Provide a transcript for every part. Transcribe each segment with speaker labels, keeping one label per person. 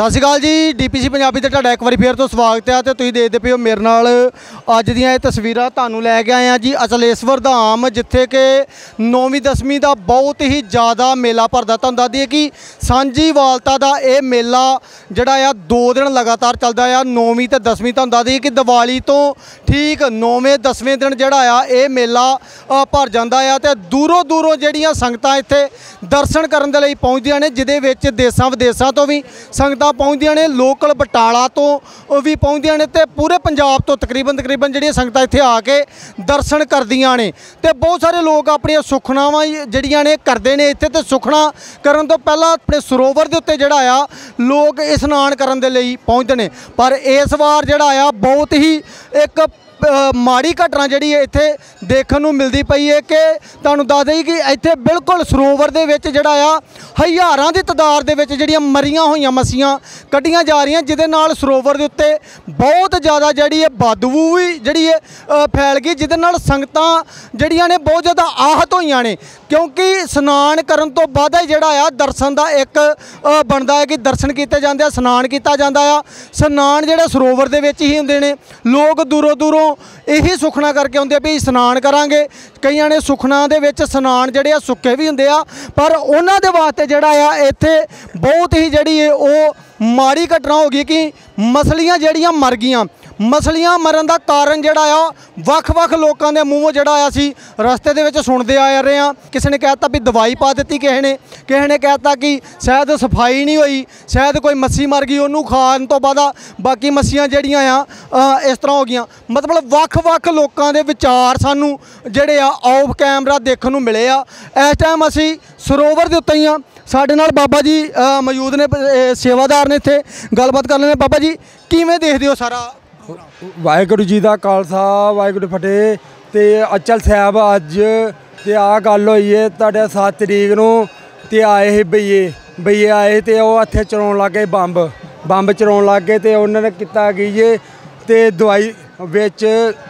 Speaker 1: सत श्री अकाल जी DPC पंजाबी ते तुहाडा एक बार फिर तो स्वागत है। तो तुसीं देखदे पिओ मेरे नाल अज दियां तस्वीरां तुहानूं लैके आए हैं जी अचलेश्वर धाम, जिथे कि 9वीं 10वीं का बहुत ही ज़्यादा मेला भरदा। तुहानूं दस दईए कि सांझी वालता का यह मेला जिहड़ा आ 2 दिन लगातार चलदा आ। 9वीं ते 10वीं तुहानूं दस दईए कि दिवाली तो ठीक 9वें 10वें दिन जिहड़ा आ यह मेला भर जांदा आ। ते दूरों दूरों जिहड़ियां संगतां इत्थे दर्शन करन दे लई पहुंचदियां ने, जिहदे विच देसां विदेसां तो भी संगतां पहुंचदियां ने, लोकल बटाला तो भी पहुंचदियां ने, ते पूरे पंजाब तो तकरीबन जिहड़ियां संगतां इत्थे आके दर्शन करदियां ने। ते बहुत सारे लोग अपनी सुखनावां जिहड़ियां ने करदे ने इत्थे। ते सुखना करन तो पहला अपने सरोवर दे उत्ते जिहड़ा आ लोग इशनान करन दे लई पहुंचदे ने। पर इस वार जिहड़ा आ बहुत ही एक माड़ी घटना जिहड़ी इत्थे देखण नूं मिलदी पई है कि तुहानूं दस दईए कि इत्थे बिल्कुल सरोवर दे विच जिहड़ा आ हज़ारां दी तादाद दे विच जिहड़ियां मरियां होईयां मच्छियां कड्ढियां जा रहीआं, जिहदे नाल सरोवर दे उत्ते बहुत ज़्यादा जिहड़ी बदबू भी जिहड़ी फैल गई, जिहदे नाल संगतां जिहड़ियां ने बहुत ज़्यादा आहत होईयां ने। क्योंकि स्नान करन तो बाद ही जिहड़ा आ दर्शन का एक बनदा है कि दर्शन किए जाते, स्नान किया जाता आ। स्नान जिहड़ा सरोवर दे विच ही हुंदे ने। लोग दूरों दूरों यही सुखना करके आउंदे भी स्नान करांगे। कईयां ने सुखना दे विच स्नान जिहड़े सुक्के भी हुंदे आ, पर उन्हां दे वास्ते जिहड़ा आ इत्थे बहुत ही जिहड़ी ओ माड़ी घटना हो गई कि मछलियां जिहड़ियां मर गईयां। मछलियां मरन का कारण जिहड़ा आ वख-वख लोकां दे मूंहों जिहड़ा आ असीं रस्ते दे विच सुणदे आ रहे हैं। किसी ने कहता भी दवाई पा दी, किसी ने कहता कि शायद सफाई नहीं हुई, शायद कोई मच्छी मर गई, उन्होंने खाण तो बाद बाकी मच्छियां जिहड़ियां आ इस तरह हो गईयां। मतलब वख-वख लोकां दे विचार सानू जिहड़े आ ऑफ कैमरा देखण नूं मिले आ। इस टाइम असीं सरोवर दे उत्ते ही आ, साडे नाल बाबा जी मौजूद ने, सेवादार ने, इत्थे गलबात कर लेने। बाबा जी किवें देखदे हो सारा?
Speaker 2: वाहिगुरू जी का खालसा वाहिगुरू फतेह। तो अचल साहब अज तो आ गल होई है तुहाडे 7 तरीक नूं ते आए ही बईए आए तो वह हत्थे चलाउण लग गए, बंब चलाउण लग गए। तो उन्होंने किता कि जे ते दवाई विच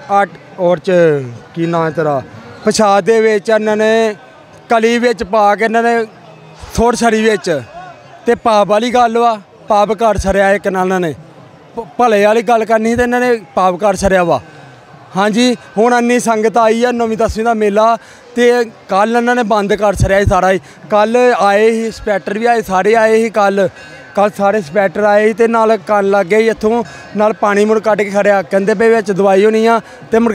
Speaker 2: और की नाम तेरा प्रसाद दे विच इन्होंने कली विच पा के इन्होंने थोड़ छड़ी विच ते पाप वाली गल वा, पाप घट छड़िया एक नाल ने भले वाली गल करनी तो इन्होंने पाप घट छड़िया वा। हाँ जी, हुण इन्नी संगत आई है 9वीं 10वीं का मेला, तो कल इन्होंने बंद कर छड़िया सारा ही। कल आए ही इंस्पैक्टर भी आए, सारे आए ही कल सारे इंस्पैक्टर आए ही, तो नाल कन लग गए इत्थों नाल पानी मुड़ कढ़ के खड़िया, कहते पे विच दवाई होनी आ। तो मुड़ के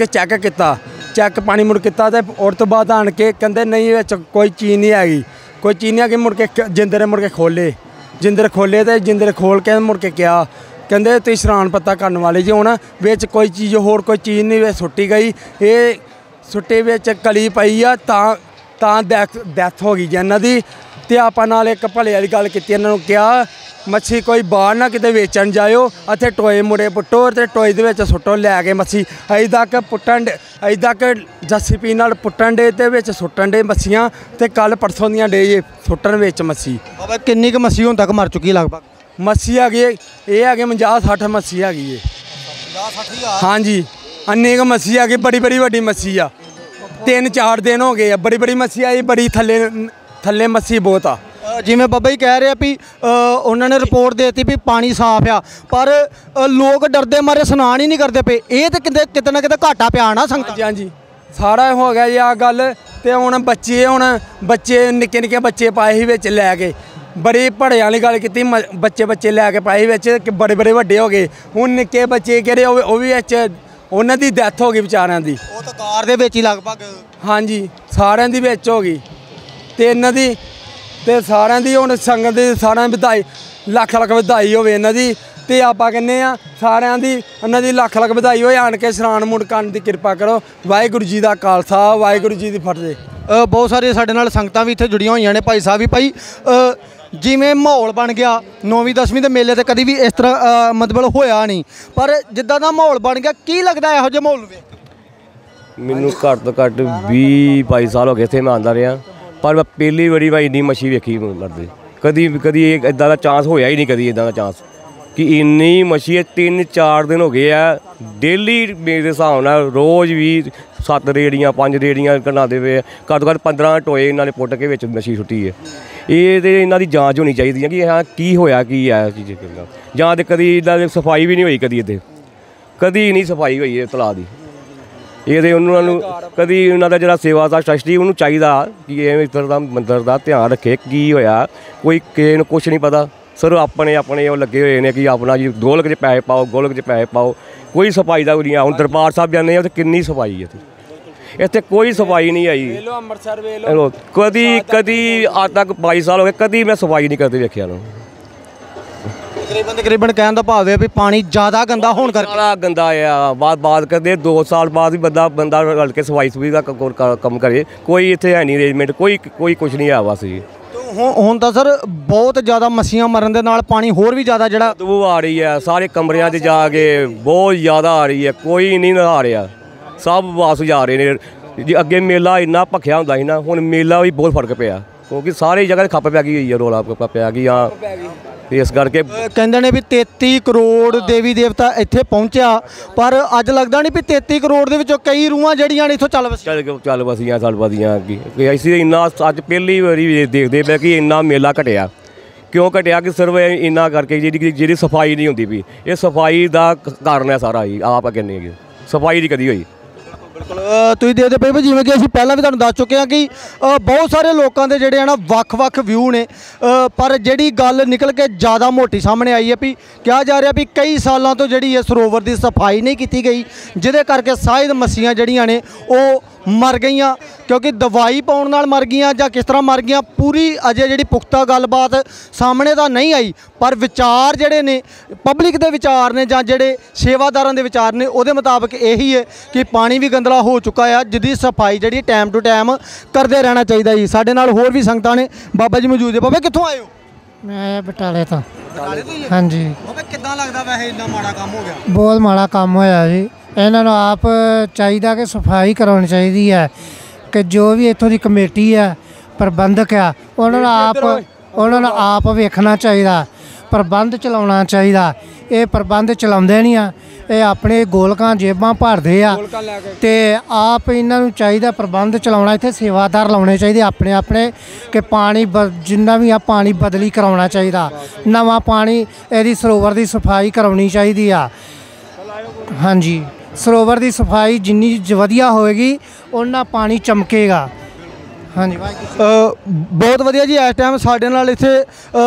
Speaker 2: चैक पानी मुड़ किता, तो और तो बाद आन के कहते नहीं विच कोई चीज़ नहीं हैगी, कोई चीज़ नहीं है। मुड़ के जिंदर मुड़ के खोले तो जिंदर खोल के मुड़ के क्या कहते तुसीं शरान पत्ता करने वाले जी, हुण विच कोई चीज़ होर कोई चीज़ नहीं सुट्टी गई, ये सुट्टे विच कली पई आ तां डैथ हो गई जी इन्हां दी। ते आपां नाल एक भले वाली गल कीती, इन्हां नूं कहा मच्छी कोई बाहर ना किते वेचण जाओ, इत्थे टोए मुड़े पुट्टो ते टोए दे विच सुट्टो लैके मच्छी। अजे तक JCB नाल पुट्टण डे ते विच सुट्टण डे मच्छियां, ते कल परसों दियां डे जे सुट्टण विच मच्छी।
Speaker 1: बाबा किन्नी क मच्छी हुण तक मर चुकी लगभग?
Speaker 2: मच्छी हैगी ये है 50-60 मच्छी हैगी है।
Speaker 1: 50-60?
Speaker 2: हाँ जी, अन्नी क मच्छी हैगी, बड़ी वड्डी मच्छी आ। 3-4 दिन हो गए, बड़ी मच्छी आई, बड़ी थल्ले मच्छी बहुत आ।
Speaker 1: जिमें बाबा जी कह रहे भी उन्होंने रिपोर्ट देती भी पानी साफ आ, पर लोग डरदे मारे स्नान ही नहीं करते पे। ये तो किते ना किते घाटा पिया ना संगत।
Speaker 2: हाँ जी, सारा हो गया जी आ गल। तो हुण बच्चे निक्के बच्चे पाए ही विच लैके, बड़ी भड़े वाली गल की, बच्चे लैके पाए विच, बड़े वड्डे हो गए। हुण निक्के बच्चे केह्ड़े ओह भी विच उन्हां दी डैथ हो गई बेचारियां दी,
Speaker 1: वो तो कार दे विच ही लगभग।
Speaker 2: हाँ जी, सारियां दी विच हो गई। ते इन्हां दी ते सारियां दी हुण संगत दी सारियां बधाई लख बधाई होवे इन्हां दी। ते आपां कहने आ सारियां दी इन्हां दी लख बधाई होए, आन के स्नान मुड़ करन दी किरपा करो। वाहिगुरू जी का खालसा वाहिगुरू जी की फतेह।
Speaker 1: बहुत सारे साडे नाल संगतां भी इत्थे जुड़ियां होईयां ने। भाई साहब भी भाई जिमें माहौल बन गया 9वीं 10वीं के मेले तो कभी भी इस तरह मतलब होया नहीं, पर जिद्दां दा माहौल बन गया की लगता है इहो जिहा माहौल वे?
Speaker 3: मैनू घट तो घट 20-22 साल हो गए इत्थे मैं आंदा रहा, पर मैं पहली बारी भाई इन्नी मच्छी वेखी मरदे। कदी इदां दा चांस होया ही नहीं, कदी इदां दा चांस कि इन्नी मच्छी 3-4 दिन हो गए आ डेली मेरे हिसाब नाल रोज़ भी 7 रेड़ियां 5 रेड़ियां कनाते पे, घट्ट तो घट्ट 15 टोए इन्होंने पुट के विच मच्छी सुट्टी है। ਇਹ ਤੇ ਇਹਨਾਂ ਦੀ ਜਾਂਚ ਹੋਣੀ ਚਾਹੀਦੀ ਹੈ ਕਿ ਹਾਂ ਕੀ ਹੋਇਆ ਕੀ ਹੈ ਚੀਜ਼ ਜਾਂ ਤੇ ਕਦੀ ਇਹਨਾਂ ਦੀ ਸਫਾਈ ਵੀ ਨਹੀਂ ਹੋਈ, ਕਦੀ ਨਹੀਂ ਸਫਾਈ ਹੋਈ ਇਹ ਤਲਾਅ ਦੀ। ਇਹਦੇ ਉਹਨਾਂ ਨੂੰ ਕਦੀ ਉਹਨਾਂ ਦਾ ਜਿਹੜਾ ਸੇਵਾਦਾਰ ਟਰੱਸਟੀ ਉਹਨੂੰ ਚਾਹੀਦਾ ਕਿ ਇਹ ਇਸ ਤਰ੍ਹਾਂ ਦਾ ਮੰਦਰ ਦਾ ਧਿਆਨ ਰੱਖੇ ਕੀ ਹੋਇਆ। ਕੋਈ ਕਿਸੇ ਨੂੰ ਕੁਛ ਨਹੀਂ ਪਤਾ, ਸਰ ਆਪਣੇ ਉਹ ਲੱਗੇ ਹੋਏ ਨੇ ਕਿ ਆਪਣਾ ਜੀ ਗੋਲਕ 'ਚ ਪੈਸੇ ਪਾਓ, ਗੋਲਕ 'ਚ ਪੈਸੇ ਪਾਓ। ਕੋਈ ਸਫਾਈ ਦਾ ਨਹੀਂ ਆ। ਹੁਣ ਦਰਬਾਰ ਸਾਹਿਬ ਜਾਂਦੇ ਆ ਉੱਥੇ ਕਿੰਨੀ ਸਫਾਈ ਹੈ, ਇੱਥੇ ਕੋਈ ਸਫਾਈ ਨਹੀਂ ਆਈ।
Speaker 2: ਅੰਮ੍ਰਿਤਸਰ ਵੇਖ ਲਓ,
Speaker 3: ਕਦੀ ਅੱਜ ਤੱਕ 22 ਸਾਲ ਹੋ ਗਏ ਕਦੀ ਮੈਂ ਸਫਾਈ ਨਹੀਂ ਕਰਦੇ ਵੇਖਿਆ ਨੂੰ।
Speaker 1: ਤਕਰੀਬਨ ਕਹਿਣ ਦਾ ਭਾਵ ਹੈ ਵੀ ਪਾਣੀ ਜ਼ਿਆਦਾ ਗੰਦਾ ਹੋਣ ਕਰਕੇ
Speaker 3: ਬੜਾ ਗੰਦਾ ਆ। ਬਾਤ ਕਰਦੇ 2 ਸਾਲ ਬਾਅਦ ਵੀ ਬੰਦਾ ਰਲ ਕੇ ਸਫਾਈ ਸੁਵੀ ਦਾ ਕੰਮ ਕਰੇ। ਕੋਈ ਇੱਥੇ ਹੈ ਨਹੀਂ ਅਰੇਂਜਮੈਂਟ, ਕੋਈ ਕੁਛ ਨਹੀਂ ਆ ਬਸ ਜੀ।
Speaker 1: ਹੁਣ ਤਾਂ ਸਰ ਬਹੁਤ ਜ਼ਿਆਦਾ ਮੱਛੀਆਂ ਮਰਨ ਦੇ ਨਾਲ ਪਾਣੀ ਹੋਰ ਵੀ ਜ਼ਿਆਦਾ ਜਿਹੜਾ
Speaker 3: ਬਦਬੂ ਆ ਰਹੀ ਹੈ ਸਾਰੇ ਕਮਰਿਆਂ 'ਚ ਜਾ ਕੇ, ਬਹੁਤ ਜ਼ਿਆਦਾ ਆ ਰਹੀ ਹੈ। ਕੋਈ ਨਹੀਂ ਨਹਾ ਰਿਹਾ, ਸਭ ਵਾਪਸ ਜਾ ਰਹੇ ਨੇ। ਜੀ ਅੱਗੇ ਮੇਲਾ ਇੰਨਾ ਭਖਿਆ ਹੁੰਦਾ ਸੀ ਨਾ, ਹੁਣ ਮੇਲਾ ਵੀ ਬਹੁਤ ਫਰਕ ਪਿਆ ਕਿਉਂਕਿ ਸਾਰੀ ਜਗ੍ਹਾ 'ਤੇ ਖੱਪ ਪੈ ਗਈ ਹੋਈ ਹੈ, ਰੌਲਾ ਪਿਆ ਕਿ ਹਾਂ ਇਸ ਕਰਕੇ
Speaker 1: ਕਹਿੰਦੇ ਨੇ ਵੀ 33 ਕਰੋੜ ਦੇਵੀ ਦੇਵਤਾ ਇੱਥੇ ਪਹੁੰਚਿਆ, ਪਰ ਅੱਜ ਲੱਗਦਾ ਨਹੀਂ ਵੀ 33 ਕਰੋੜ ਦੇ ਵਿੱਚੋਂ ਕਈ ਰੂਹਾਂ ਜਿਹੜੀਆਂ ਨੇ ਇੱਥੋਂ
Speaker 3: ਚੱਲ ਵਸੀਆਂ ਸਲਵਦੀਆਂ ਕਿ ਅਸੀਂ ਇੰਨਾ ਅੱਜ ਪਹਿਲੀ ਵਾਰੀ ਦੇਖਦੇ ਪਏ ਕਿ ਇੰਨਾ ਮੇਲਾ ਘਟਿਆ। ਕਿਉਂ ਘਟਿਆ ਕਿ ਸਿਰਫ ਇੰਨਾ ਕਰਕੇ ਜਿਹੜੀ ਸਫਾਈ ਨਹੀਂ ਹੁੰਦੀ ਵੀ, ਇਹ ਸਫਾਈ ਦਾ ਕਾਰਨ ਹੈ ਸਾਰਾ ਹੀ। ਆਪ ਕਹਿੰਦੇ ਹੈਗੇ ਸਫਾਈ ਨਹੀਂ ਕਦੀ ਹੋਈ।
Speaker 1: ਬਿਲਕੁਲ ਤੁਸੀਂ ਦੇਖਦੇ ਪਏ ਜਿਵੇਂ ਕਿ ਅਸੀਂ ਪਹਿਲਾਂ ਵੀ ਤੁਹਾਨੂੰ ਦੱਸ ਚੁੱਕੇ ਹਾਂ ਕਿ ਬਹੁਤ ਸਾਰੇ ਲੋਕਾਂ ਦੇ ਜਿਹੜੇ ਆ ਨਾ ਵੱਖ-ਵੱਖ ਵਿਊ ਨੇ, ਪਰ ਜਿਹੜੀ ਗੱਲ ਨਿਕਲ ਕੇ ਜ਼ਿਆਦਾ ਮੋਟੀ ਸਾਹਮਣੇ ਆਈ ਹੈ ਵੀ ਕਿਹਾ ਜਾ ਰਿਹਾ ਵੀ ਕਈ ਸਾਲਾਂ ਤੋਂ ਜਿਹੜੀ ਹੈ ਸਰੋਵਰ ਦੀ ਸਫਾਈ ਨਹੀਂ ਕੀਤੀ ਗਈ, ਜਿਹਦੇ ਕਰਕੇ ਸ਼ਾਇਦ ਮੱਛੀਆਂ ਜਿਹੜੀਆਂ ਨੇ ਉਹ ਮਰ ਗਈਆਂ। ਕਿਉਂਕਿ ਦਵਾਈ ਪਾਉਣ ਨਾਲ ਮਰ ਗਈਆਂ ਜਾਂ ਕਿਸ ਤਰ੍ਹਾਂ ਮਰ ਗਈਆਂ, ਪੂਰੀ ਅਜੇ ਜਿਹੜੀ ਪੁਖਤਾ ਗੱਲਬਾਤ ਸਾਹਮਣੇ ਤਾਂ ਨਹੀਂ ਆਈ, ਪਰ ਵਿਚਾਰ ਜਿਹੜੇ ਨੇ ਪਬਲਿਕ ਦੇ ਵਿਚਾਰ ਨੇ ਜਾਂ ਜਿਹੜੇ ਸੇਵਾਦਾਰਾਂ ਦੇ ਵਿਚਾਰ ਨੇ ਉਹਦੇ ਮੁਤਾਬਕ ਇਹੀ ਹੈ ਕਿ ਪਾਣੀ ਵੀ ਗੰਦਲਾ ਹੋ ਚੁੱਕਾ ਆ, ਜਿਹਦੀ ਸਫਾਈ ਜਿਹੜੀ ਟਾਈਮ ਟੂ ਟਾਈਮ ਕਰਦੇ ਰਹਿਣਾ ਚਾਹੀਦਾ ਜੀ। ਸਾਡੇ ਨਾਲ ਹੋਰ ਵੀ ਸੰਗਤਾਂ ਨੇ। ਬਾਬਾ ਜੀ ਮੌਜੂਦ ਹੈ। ਬਾਬਾ ਕਿੱਥੋਂ ਆਏ ਹੋ?
Speaker 4: ਮੈਂ ਬਟਾਲੇ ਤੋਂ।
Speaker 1: ਬਟਾਲੇ ਤੋਂ ਹੀ?
Speaker 4: ਹਾਂਜੀ।
Speaker 1: ਬਾਬਾ ਕਿੱਦਾਂ ਲੱਗਦਾ ਵੈਸੇ ਇੰਨਾ ਮਾੜਾ ਕੰਮ ਹੋ ਗਿਆ?
Speaker 4: ਬਹੁਤ ਮਾੜਾ ਕੰਮ ਹੋਇਆ ਜੀ। ਇਹਨਾਂ ਨੂੰ ਆਪ ਚਾਹੀਦਾ ਕਿ ਸਫਾਈ ਕਰਾਉਣੀ ਚਾਹੀਦੀ ਹੈ, ਕਿ ਜੋ ਵੀ ਇੱਥੋਂ ਦੀ ਕਮੇਟੀ ਆ, ਪ੍ਰਬੰਧਕ ਆ, ਉਹਨਾਂ ਨੂੰ ਆਪ ਵੇਖਣਾ ਚਾਹੀਦਾ, ਪ੍ਰਬੰਧ ਚਲਾਉਣਾ ਚਾਹੀਦਾ। ਇਹ ਪ੍ਰਬੰਧ ਚਲਾਉਂਦੇ ਨਹੀਂ ਆ, ਇਹ ਆਪਣੇ ਗੋਲਕਾਂ ਜੇਬਾਂ ਭਰਦੇ ਆ ਤੇ ਆਪ ਇਹਨਾਂ ਨੂੰ ਚਾਹੀਦਾ ਪ੍ਰਬੰਧ ਚਲਾਉਣਾ। ਇੱਥੇ ਸੇਵਾਦਾਰ ਲਾਉਣੇ ਚਾਹੀਦੇ ਆਪਣੇ ਕਿ ਪਾਣੀ ਜਿੰਨਾ ਵੀ ਆ ਪਾਣੀ ਬਦਲੀ ਕਰਾਉਣਾ ਚਾਹੀਦਾ, ਨਵਾਂ ਪਾਣੀ ਇਹਦੀ ਸਰੋਵਰ ਦੀ ਸਫਾਈ ਕਰਾਉਣੀ ਚਾਹੀਦੀ ਆ। ਹਾਂਜੀ, ਸਰੋਵਰ ਦੀ ਸਫਾਈ ਜਿੰਨੀ ਵਧੀਆ ਹੋਏਗੀ ਉਹਨਾਂ ਪਾਣੀ ਚਮਕੇਗਾ। ਹਾਂਜੀ
Speaker 1: ਬਹੁਤ ਵਧੀਆ ਜੀ। ਇਸ ਟਾਈਮ ਸਾਡੇ ਨਾਲ ਇੱਥੇ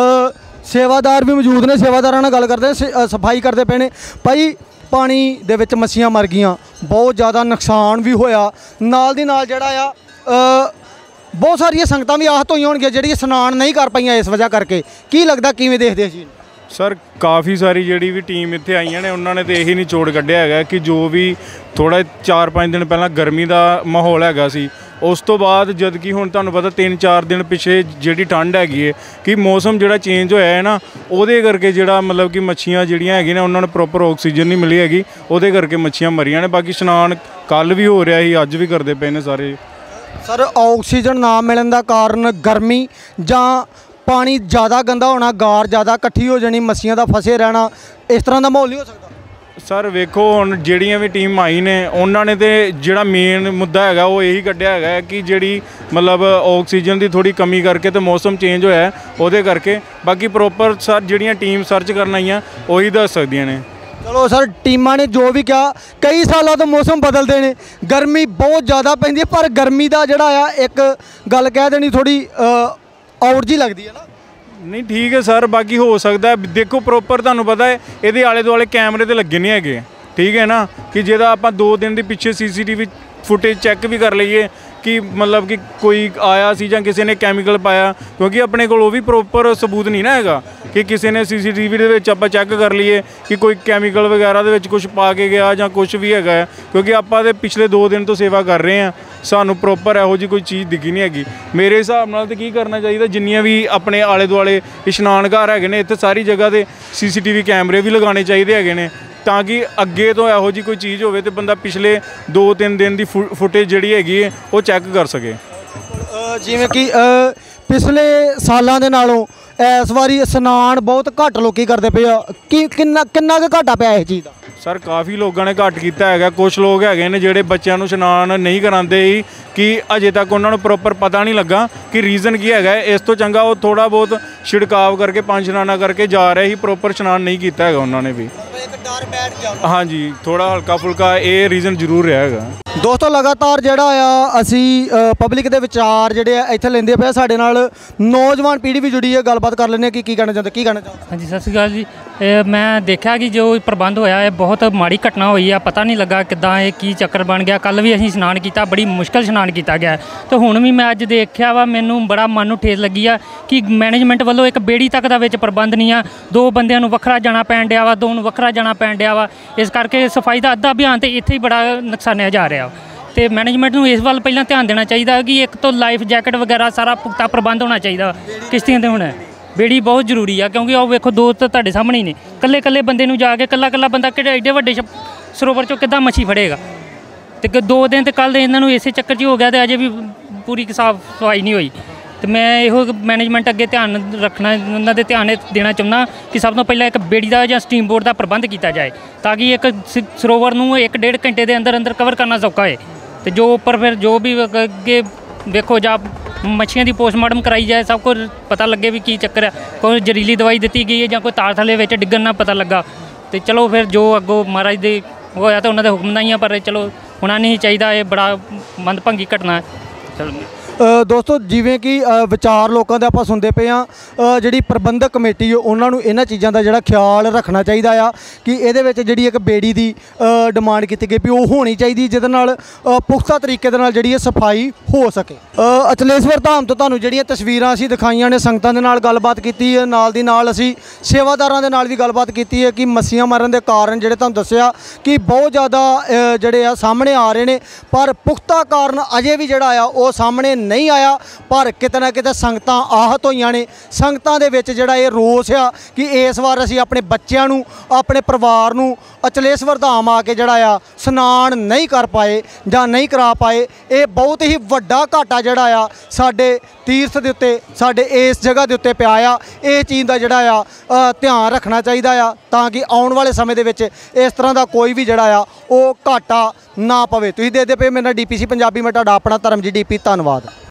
Speaker 1: ਸੇਵਾਦਾਰ ਵੀ ਮੌਜੂਦ ਨੇ, ਸੇਵਾਦਾਰਾਂ ਨਾਲ ਗੱਲ ਕਰਦੇ ਨੇ, ਸਫਾਈ ਕਰਦੇ ਪਏ ਨੇ। ਭਾਈ ਪਾਣੀ ਦੇ ਵਿੱਚ ਮੱਛੀਆਂ ਮਰ ਗਈਆਂ, ਬਹੁਤ ਜ਼ਿਆਦਾ ਨੁਕਸਾਨ ਵੀ ਹੋਇਆ, ਨਾਲ ਦੀ ਨਾਲ ਜਿਹੜਾ ਆ ਬਹੁਤ ਸਾਰੀਆਂ ਸੰਗਤਾਂ ਵੀ ਆਹਤ ਹੋਈਆਂ ਹੋਣਗੀਆਂ ਜਿਹੜੀਆਂ ਇਸ਼ਨਾਨ ਨਹੀਂ ਕਰ ਪਾਈਆਂ ਇਸ ਵਜ੍ਹਾ ਕਰਕੇ। ਕੀ ਲੱਗਦਾ ਕਿਵੇਂ ਦੇਖਦੇ ਜੀ?
Speaker 5: ਸਰ ਕਾਫੀ ਸਾਰੀ ਜਿਹੜੀ ਵੀ ਟੀਮ ਇੱਥੇ ਆਈਆਂ ਨੇ ਉਹਨਾਂ ਨੇ ਤਾਂ ਇਹੀ ਨਿਚੋੜ ਕੱਢਿਆ ਹੈਗਾ ਕਿ ਜੋ ਵੀ ਥੋੜ੍ਹਾ 4-5 ਦਿਨ ਪਹਿਲਾਂ ਗਰਮੀ ਦਾ ਮਾਹੌਲ ਹੈਗਾ ਸੀ, ਉਸ ਤੋਂ ਬਾਅਦ ਜਦ ਕਿ ਹੁਣ ਤੁਹਾਨੂੰ ਪਤਾ 3-4 ਦਿਨ ਪਿੱਛੇ ਜਿਹੜੀ ਠੰਡ ਹੈਗੀ ਹੈ ਕਿ ਮੌਸਮ ਜਿਹੜਾ ਚੇਂਜ ਹੋਇਆ ਹੈ ਨਾ, ਉਹਦੇ ਕਰਕੇ ਜਿਹੜਾ ਮਤਲਬ ਕਿ ਮੱਛੀਆਂ ਜਿਹੜੀਆਂ ਹੈਗੀਆਂ ਨੇ ਉਹਨਾਂ ਨੂੰ ਪ੍ਰੋਪਰ ਆਕਸੀਜਨ ਨਹੀਂ ਮਿਲੀ ਹੈਗੀ, ਉਹਦੇ ਕਰਕੇ ਮੱਛੀਆਂ ਮਰੀਆਂ ਨੇ। ਬਾਕੀ ਇਸ਼ਨਾਨ ਕੱਲ੍ਹ ਵੀ ਹੋ ਰਿਹਾ ਸੀ, ਅੱਜ ਵੀ ਕਰਦੇ ਪਏ ਨੇ ਸਾਰੇ।
Speaker 1: ਸਰ ਆਕਸੀਜਨ ਨਾ ਮਿਲਣ ਦਾ ਕਾਰਨ ਗਰਮੀ ਜਾਂ ਪਾਣੀ ਜ਼ਿਆਦਾ ਗੰਦਾ ਹੋਣਾ, ਗਾਰ ਜ਼ਿਆਦਾ ਇਕੱਠੀ ਹੋ ਜਾਣੀ, ਮੱਛੀਆਂ ਦਾ ਫਸੇ ਰਹਿਣਾ, ਇਸ ਤਰ੍ਹਾਂ ਦਾ ਮਾਹੌਲ ਨਹੀਂ ਹੋ ਸਕਦਾ?
Speaker 5: ਸਰ ਵੇਖੋ ਹੁਣ ਜਿਹੜੀਆਂ ਵੀ ਟੀਮ ਆਈ ਨੇ ਉਹਨਾਂ ਨੇ ਤੇ ਜਿਹੜਾ ਮੇਨ ਮੁੱਦਾ ਹੈਗਾ ਉਹ ਇਹੀ ਕੱਢਿਆ ਹੈਗਾ ਕਿ ਜਿਹੜੀ ਮਤਲਬ ਆਕਸੀਜਨ ਦੀ ਥੋੜੀ ਕਮੀ ਕਰਕੇ ਤੇ ਮੌਸਮ ਚੇਂਜ ਹੋਇਆ ਉਹਦੇ ਕਰਕੇ। ਬਾਕੀ ਪ੍ਰੋਪਰ ਸਰ ਜਿਹੜੀਆਂ ਟੀਮ ਸਰਚ ਕਰਨ ਆਈਆਂ ਉਹੀ ਦੱਸ ਸਕਦੀਆਂ ਨੇ।
Speaker 1: ਚਲੋ ਸਰ, ਟੀਮਾਂ ਨੇ ਜੋ ਵੀ ਕਿਹਾ, ਕਈ ਸਾਲਾਂ ਤੋਂ ਮੌਸਮ ਬਦਲਦੇ ਨੇ, ਗਰਮੀ ਬਹੁਤ ਜ਼ਿਆਦਾ ਪੈਂਦੀ ਹੈ, ਪਰ ਗਰਮੀ ਦਾ ਜਿਹੜਾ ਆ ਇੱਕ ਗੱਲ ਕਹਿ ਦੇਣੀ ਥੋੜੀ ਔਰ ਜੀ ਲੱਗਦੀ ਹੈ ਨਾ।
Speaker 5: ਨਹੀਂ ਠੀਕ ਹੈ ਸਰ, ਬਾਕੀ ਹੋ ਸਕਦਾ ਦੇਖੋ ਪ੍ਰੋਪਰ ਤੁਹਾਨੂੰ ਪਤਾ ਹੈ ਇਹਦੇ ਆਲੇ ਦੁਆਲੇ ਕੈਮਰੇ ਤੇ ਲੱਗੇ ਨਹੀਂ ਹੈਗੇ, ਠੀਕ ਹੈ ਨਾ, ਕਿ ਜਿਹਦਾ ਆਪਾਂ 2 ਦਿਨ ਦੇ ਪਿੱਛੇ CCTV ਫੁਟੇਜ ਚੈੱਕ ਵੀ ਕਰ ਲਈਏ ਕਿ ਮਤਲਬ ਕਿ ਕੋਈ ਆਇਆ ਸੀ ਜਾਂ ਕਿਸੇ ਨੇ ਕੈਮੀਕਲ ਪਾਇਆ, ਕਿਉਂਕਿ ਆਪਣੇ ਕੋਲ ਉਹ ਵੀ ਪ੍ਰੋਪਰ ਸਬੂਤ ਨਹੀਂ ਨਾ ਹੈਗਾ ਕਿ ਕਿਸੇ ਨੇ CCTV ਦੇ ਵਿੱਚ ਆਪਾਂ ਚੈੱਕ ਕਰ ਲਈਏ ਕਿ ਕੋਈ ਕੈਮੀਕਲ ਵਗੈਰਾ ਦੇ ਵਿੱਚ ਕੁਝ ਪਾ ਕੇ ਗਿਆ ਜਾਂ ਕੁਝ ਵੀ ਹੈਗਾ। ਕਿਉਂਕਿ ਆਪਾਂ ਦੇ ਪਿਛਲੇ 2 ਦਿਨ ਤੋਂ ਸੇਵਾ ਕਰ ਰਹੇ ਹਾਂ, ਸਾਨੂੰ ਪ੍ਰੋਪਰ ਇਹੋ ਜਿਹੀ ਕੋਈ ਚੀਜ਼ ਦਿਖੀ ਨਹੀਂ ਹੈਗੀ। ਮੇਰੇ ਹਿਸਾਬ ਨਾਲ ਤਾਂ ਕੀ ਕਰਨਾ ਚਾਹੀਦਾ, ਜਿੰਨੀਆਂ ਵੀ ਆਪਣੇ ਆਲੇ ਦੁਆਲੇ ਇਸ਼ਨਾਨ ਘਰ ਹੈਗੇ ਨੇ ਇੱਥੇ ਸਾਰੀ ਜਗ੍ਹਾ 'ਤੇ CCTV ਕੈਮਰੇ ਵੀ ਲਗਾਉਣੇ ਚਾਹੀਦੇ ਹੈਗੇ ਨੇ, ਤਾਂ ਕਿ ਅੱਗੇ ਤੋਂ ਇਹੋ ਜਿਹੀ ਕੋਈ ਚੀਜ਼ ਹੋਵੇ ਤੇ ਬੰਦਾ ਪਿਛਲੇ 2-3 ਦਿਨ ਦੀ ਫੁਟੇਜ ਜਿਹੜੀ ਹੈਗੀ ਹੈ ਉਹ ਚੈੱਕ ਕਰ ਸਕੇ।
Speaker 1: ਜਿਵੇਂ ਕਿ ਪਿਛਲੇ ਸਾਲਾਂ ਦੇ ਨਾਲੋਂ ਇਸ ਵਾਰੀ ਇਸ਼ਨਾਨ ਬਹੁਤ ਘੱਟ ਲੋਕੀ ਕਰਦੇ ਪਏ ਆ, ਕਿੰਨਾ ਕੁ ਘਾਟਾ ਪਿਆ ਇਸ ਚੀਜ਼ ਦਾ?
Speaker 5: ਸਰ ਕਾਫੀ ਲੋਕਾਂ ਨੇ ਘੱਟ ਕੀਤਾ ਹੈਗਾ। ਕੁਝ ਲੋਕ ਹੈਗੇ ਨੇ ਜਿਹੜੇ ਬੱਚਿਆਂ ਨੂੰ ਇਸ਼ਨਾਨ ਨਹੀਂ ਕਰਾਉਂਦੇ ਹੀ, ਕਿ ਅਜੇ ਤੱਕ ਉਹਨਾਂ ਨੂੰ ਪ੍ਰੋਪਰ ਪਤਾ ਨਹੀਂ ਲੱਗਾ ਕਿ ਰੀਜ਼ਨ ਕੀ ਹੈਗਾ। ਇਸ ਤੋਂ ਚੰਗਾ ਉਹ ਥੋੜਾ ਬਹੁਤ ਛਿੜਕਾਵ ਕਰਕੇ 5 ਇਸ਼ਨਾਨਾਂ ਕਰਕੇ ਜਾ ਰਹੇ ਹੀ, ਪ੍ਰੋਪਰ ਇਸ਼ਨਾਨ ਨਹੀਂ ਕੀਤਾ ਹੈਗਾ ਉਹਨਾਂ ਨੇ ਵੀ।
Speaker 1: ਇੱਕ ਡਰ ਬੈਠ ਗਿਆ।
Speaker 5: ਹਾਂਜੀ, ਥੋੜਾ ਹਲਕਾ ਫੁਲਕਾ ਇਹ ਰੀਜ਼ਨ ਜ਼ਰੂਰ ਰਿਹਾ ਹੈਗਾ।
Speaker 1: ਦੋਸਤੋ ਲਗਾਤਾਰ ਜਿਹੜਾ ਆ ਅਸੀਂ ਪਬਲਿਕ ਦੇ ਵਿਚਾਰ ਜਿਹੜੇ ਆ ਇੱਥੇ ਲੈਂਦੇ ਪਏ। ਸਾਡੇ ਨਾਲ ਨੌਜਵਾਨ ਪੀੜ੍ਹੀ ਵੀ ਜੁੜੀ ਹੈ, ਗੱਲਬਾਤ ਕਰ ਲੈਂਦੇ ਕਿ ਕੀ ਕਹਿਣਾ ਚਾਹੁੰਦੇ
Speaker 6: ਹਾਂਜੀ ਸਤਿ ਸ਼੍ਰੀ ਅਕਾਲ ਜੀ। ਮੈਂ ਦੇਖਿਆ ਕਿ ਜੋ ਪ੍ਰਬੰਧ ਹੋਇਆ ਇਹ ਬਹੁਤ ਮਾੜੀ ਘਟਨਾ ਹੋਈ ਆ। ਪਤਾ ਨਹੀਂ ਲੱਗਾ ਕਿੱਦਾਂ ਇਹ ਕੀ ਚੱਕਰ ਬਣ ਗਿਆ। ਕੱਲ੍ਹ ਵੀ ਅਸੀਂ ਇਸ਼ਨਾਨ ਕੀਤਾ, ਬੜੀ ਮੁਸ਼ਕਿਲ ਇਸ਼ਨਾਨ ਕੀਤਾ ਗਿਆ ਅਤੇ ਹੁਣ ਵੀ ਮੈਂ ਅੱਜ ਦੇਖਿਆ ਵਾ, ਮੈਨੂੰ ਬੜਾ ਮਨ ਨੂੰ ਠੇਸ ਲੱਗੀ ਆ ਕਿ ਮੈਨੇਜਮੈਂਟ ਵੱਲੋਂ ਇੱਕ ਬੇੜੀ ਤੱਕ ਦਾ ਵਿੱਚ ਪ੍ਰਬੰਧ ਨਹੀਂ ਆ। 2 ਬੰਦਿਆਂ ਨੂੰ ਵੱਖਰਾ ਜਾਣਾ ਪੈਣ ਡਿਆ ਵਾ, 2 ਨੂੰ ਵੱਖਰਾ ਜਾਣਾ ਪੈਣ ਡਿਆ ਵਾ। ਇਸ ਕਰਕੇ ਸਫਾਈ ਦਾ ਅੱਧਾ ਅਭਿਆਨ ਤਾਂ ਇੱਥੇ ਹੀ ਬੜਾ ਨੁਕਸਾਨਿਆ ਜਾ ਰਿਹਾ। ਅਤੇ ਮੈਨੇਜਮੈਂਟ ਨੂੰ ਇਸ ਵੱਲ ਪਹਿਲਾਂ ਧਿਆਨ ਦੇਣਾ ਚਾਹੀਦਾ ਕਿ ਇੱਕ ਤੋਂ ਲਾਈਫ ਜੈਕਟ ਵਗੈਰਾ ਸਾਰਾ ਪੁਖਤਾ ਪ੍ਰਬੰਧ ਹੋਣਾ ਚਾਹੀਦਾ ਕਿਸ਼ਤੀਆਂ 'ਤੇ। ਹੁਣ ਬੇੜੀ ਬਹੁਤ ਜ਼ਰੂਰੀ ਆ, ਕਿਉਂਕਿ ਉਹ ਵੇਖੋ 2 ਤਾਂ ਤੁਹਾਡੇ ਸਾਹਮਣੇ ਹੀ ਨੇ। ਇਕੱਲੇ ਬੰਦੇ ਨੂੰ ਜਾ ਕੇ ਇਕੱਲਾ ਬੰਦਾ ਕਿਹੜੇ ਐਡੇ ਵੱਡੇ ਸਰੋਵਰ 'ਚੋਂ ਕਿੱਦਾਂ ਮੱਛੀ ਫੜੇਗਾ। ਅਤੇ 2 ਦਿਨ ਤੇ ਕੱਲ੍ਹ ਦੇ ਇਹਨਾਂ ਨੂੰ ਇਸੇ ਚੱਕਰ 'ਚ ਹੋ ਗਿਆ ਅਤੇ ਅਜੇ ਵੀ ਪੂਰੀ ਸਾਫ ਸਫਾਈ ਨਹੀਂ ਹੋਈ। ਅਤੇ ਮੈਂ ਇਹੋ ਮੈਨੇਜਮੈਂਟ ਅੱਗੇ ਧਿਆਨ ਰੱਖਣਾ, ਉਹਨਾਂ ਦੇ ਧਿਆਨ ਦੇਣਾ ਚਾਹੁੰਦਾ ਕਿ ਸਭ ਤੋਂ ਪਹਿਲਾਂ ਇੱਕ ਬੇੜੀ ਦਾ ਜਾਂ ਸਟੀਮ ਬੋਟ ਦਾ ਪ੍ਰਬੰਧ ਕੀਤਾ ਜਾਏ, ਤਾਂ ਕਿ ਇੱਕ ਸਰੋਵਰ ਨੂੰ 1-1.5 ਘੰਟੇ ਦੇ ਅੰਦਰ ਕਵਰ ਕਰਨਾ ਸੌਖਾ ਹੈ। ਅਤੇ ਜੋ ਉੱਪਰ ਫਿਰ ਜੋ ਵੀ ਅੱਗੇ ਵੇਖੋ ਜਾਂ ਮੱਛੀਆਂ ਦੀ ਪੋਸਟਮਾਰਟਮ ਕਰਾਈ ਜਾਏ, ਸਭ ਕੁਝ ਪਤਾ ਲੱਗੇ ਵੀ ਕੀ ਚੱਕਰ ਹੈ। ਕੋਈ ਜ਼ਹਿਰੀਲੀ ਦਵਾਈ ਦਿੱਤੀ ਗਈ ਹੈ ਜਾਂ ਕੋਈ ਤਾਰ ਥੱਲੇ ਵਿੱਚ ਡਿੱਗਣ ਨਾਲ ਪਤਾ ਲੱਗਾ। ਅਤੇ ਚਲੋ ਫਿਰ ਜੋ ਅੱਗੋਂ ਮਹਾਰਾਜ ਦੇ ਹੋਇਆ ਤਾਂ ਉਹਨਾਂ ਦੇ ਹੁਕਮ ਦਾ ਹੀ ਆ, ਪਰ ਚਲੋ ਹੋਣਾ ਨਹੀਂ ਚਾਹੀਦਾ। ਇਹ ਬੜਾ ਮੰਦਭਾਗੀ ਘਟਨਾ ਹੈ। ਚਲੋ
Speaker 1: ਦੋਸਤੋ ਜਿਵੇਂ ਕਿ ਵਿਚਾਰ ਲੋਕਾਂ ਦੇ ਆਪਾਂ ਸੁਣਦੇ ਪਏ ਹਾਂ, ਜਿਹੜੀ ਪ੍ਰਬੰਧਕ ਕਮੇਟੀ ਉਹਨਾਂ ਨੂੰ ਇਹਨਾਂ ਚੀਜ਼ਾਂ ਦਾ ਜਿਹੜਾ ਖਿਆਲ ਰੱਖਣਾ ਚਾਹੀਦਾ ਆ ਕਿ ਇਹਦੇ ਵਿੱਚ ਜਿਹੜੀ ਇੱਕ ਬੇੜੀ ਦੀ ਡਿਮਾਂਡ ਕੀਤੀ ਗਈ ਵੀ ਉਹ ਹੋਣੀ ਚਾਹੀਦੀ, ਜਿਹਦੇ ਨਾਲ ਪੁਖਤਾ ਤਰੀਕੇ ਦੇ ਨਾਲ ਜਿਹੜੀ ਇਹ ਸਫਾਈ ਹੋ ਸਕੇ। ਅਚਲੇਸ਼ਵਰ ਧਾਮ ਤੋਂ ਤੁਹਾਨੂੰ ਜਿਹੜੀਆਂ ਤਸਵੀਰਾਂ ਅਸੀਂ ਦਿਖਾਈਆਂ ਨੇ, ਸੰਗਤਾਂ ਦੇ ਨਾਲ ਗੱਲਬਾਤ ਕੀਤੀ ਹੈ, ਨਾਲ ਦੀ ਨਾਲ ਅਸੀਂ ਸੇਵਾਦਾਰਾਂ ਦੇ ਨਾਲ ਵੀ ਗੱਲਬਾਤ ਕੀਤੀ ਹੈ ਕਿ ਮੱਛੀਆਂ ਮਾਰਨ ਦੇ ਕਾਰਨ ਜਿਹੜੇ ਤੁਹਾਨੂੰ ਦੱਸਿਆ ਕਿ ਬਹੁਤ ਜ਼ਿਆਦਾ ਜਿਹੜੇ ਆ ਸਾਹਮਣੇ ਆ ਰਹੇ ਨੇ, ਪਰ ਪੁਖਤਾ ਕਾਰਨ ਅਜੇ ਵੀ ਜਿਹੜਾ ਆ ਉਹ ਸਾਹਮਣੇ ਨਹੀਂ ਆਇਆ। ਪਰ ਕਿਤੇ ਨਾ ਕਿਤੇ ਸੰਗਤਾਂ ਆਹਤ ਹੋਈਆਂ ਨੇ। ਸੰਗਤਾਂ ਦੇ ਵਿੱਚ ਜਿਹੜਾ ਇਹ ਰੋਸ ਆ ਕਿ ਇਸ ਵਾਰ ਅਸੀਂ ਆਪਣੇ ਬੱਚਿਆਂ ਨੂੰ, ਆਪਣੇ ਪਰਿਵਾਰ ਨੂੰ ਅਚਲੇਸ਼ਵਰ ਧਾਮ ਆ ਕੇ ਜਿਹੜਾ ਆ ਇਸ਼ਨਾਨ ਨਹੀਂ ਕਰ ਪਾਏ ਜਾਂ ਨਹੀਂ ਕਰਾ ਪਾਏ। ਇਹ ਬਹੁਤ ਹੀ ਵੱਡਾ ਘਾਟਾ ਜਿਹੜਾ ਆ ਸਾਡੇ ਤੀਰਥ ਦੇ ਉੱਤੇ, ਸਾਡੇ ਇਸ ਜਗ੍ਹਾ ਦੇ ਉੱਤੇ ਪਿਆ ਆ। ਇਹ ਚੀਜ਼ ਦਾ ਜਿਹੜਾ ਆ ਧਿਆਨ ਰੱਖਣਾ ਚਾਹੀਦਾ ਆ, ਤਾਂ ਕਿ ਆਉਣ ਵਾਲੇ ਸਮੇਂ ਦੇ ਵਿੱਚ ਇਸ ਤਰ੍ਹਾਂ ਦਾ ਕੋਈ ਵੀ ਜਿਹੜਾ ਆ ਉਹ ਘਾਟਾ ਨਾ ਪਵੇ। ਤੁਸੀਂ ਦੇਖਦੇ ਪਏ ਮੇਰੇ ਨਾਲ DPC ਪੰਜਾਬੀ, ਮੈਂ ਤੁਹਾਡਾ ਆਪਣਾ ਧਰਮਜੀਤ DP। ਧੰਨਵਾਦ।